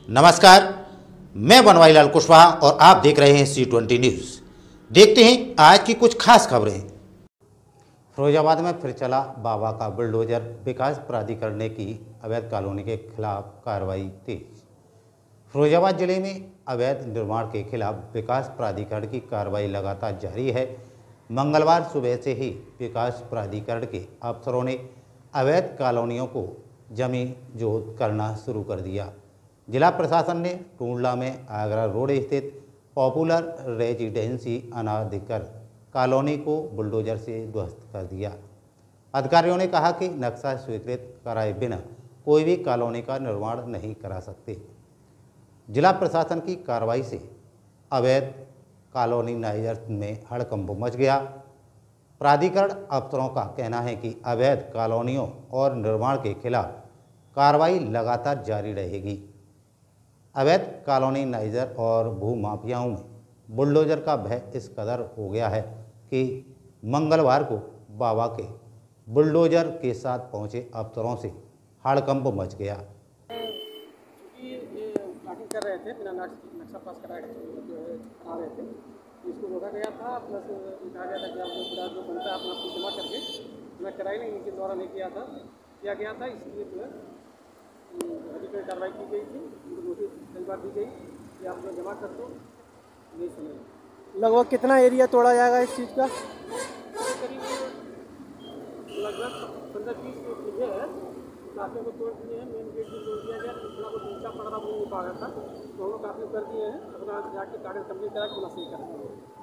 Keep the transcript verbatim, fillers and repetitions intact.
नमस्कार, मैं बनवारीलाल कुशवाहा और आप देख रहे हैं सी ट्वेंटी न्यूज़। देखते हैं आज की कुछ खास खबरें। फिरोजाबाद में फिर चला बाबा का बुलडोजर, विकास प्राधिकरण ने की अवैध कॉलोनी के खिलाफ कार्रवाई तेज। फिरोजाबाद जिले में अवैध निर्माण के खिलाफ विकास प्राधिकरण की कार्रवाई लगातार जारी है। मंगलवार सुबह से ही विकास प्राधिकरण के अफसरों ने अवैध कॉलोनियों को जमीन जोत करना शुरू कर दिया। जिला प्रशासन ने टूंडला में आगरा रोड स्थित पॉपुलर रेजिडेंसी अनाधिकृत कॉलोनी को बुलडोजर से ध्वस्त कर दिया। अधिकारियों ने कहा कि नक्शा स्वीकृत कराए बिना कोई भी कॉलोनी का निर्माण नहीं करा सकते। जिला प्रशासन की कार्रवाई से अवैध कॉलोनीनाइजर्स में हड़कंप मच गया। प्राधिकरण अफसरों का कहना है कि अवैध कॉलोनियों और निर्माण के खिलाफ कार्रवाई लगातार जारी रहेगी। अवैध कॉलोनीनाइजर और भूमाफियाओं में बुलडोजर का भय इस कदर हो गया है कि मंगलवार को बाबा के बुलडोजर के साथ पहुंचे अफसरों से हड़कंप मच गया। प्लाटिंग कर रहे थे, बिना नक्शा पास कराए आ रहे थे, इसको रोका गया था। प्लस कहा गया था कि आपको पूरा जो बनता है अपना फीस जमा करके, मैं कराई नहीं, इनके द्वारा नहीं किया था किया गया था इसलिए जो है अधिकारी कार्रवाई की गई थी। उनको नोटिस कई बार दी गई कि आप लोग जमा कर दो, नहीं सुने। लगभग कितना एरिया तोड़ा जाएगा इस चीज़ का? करीब लगभग पंद्रह बीस चीज़ें हैं, काफ़ी को तोड़ दिए हैं। मेन गेट भी तोड़ दिया गया, थोड़ा बहुत नीचा पड़ रहा वो नहीं पा रहा था, तो हम लोग काफ़ी कर दिए हैं। अपना जाके कागज कंप्लीट करा के अपना सही कर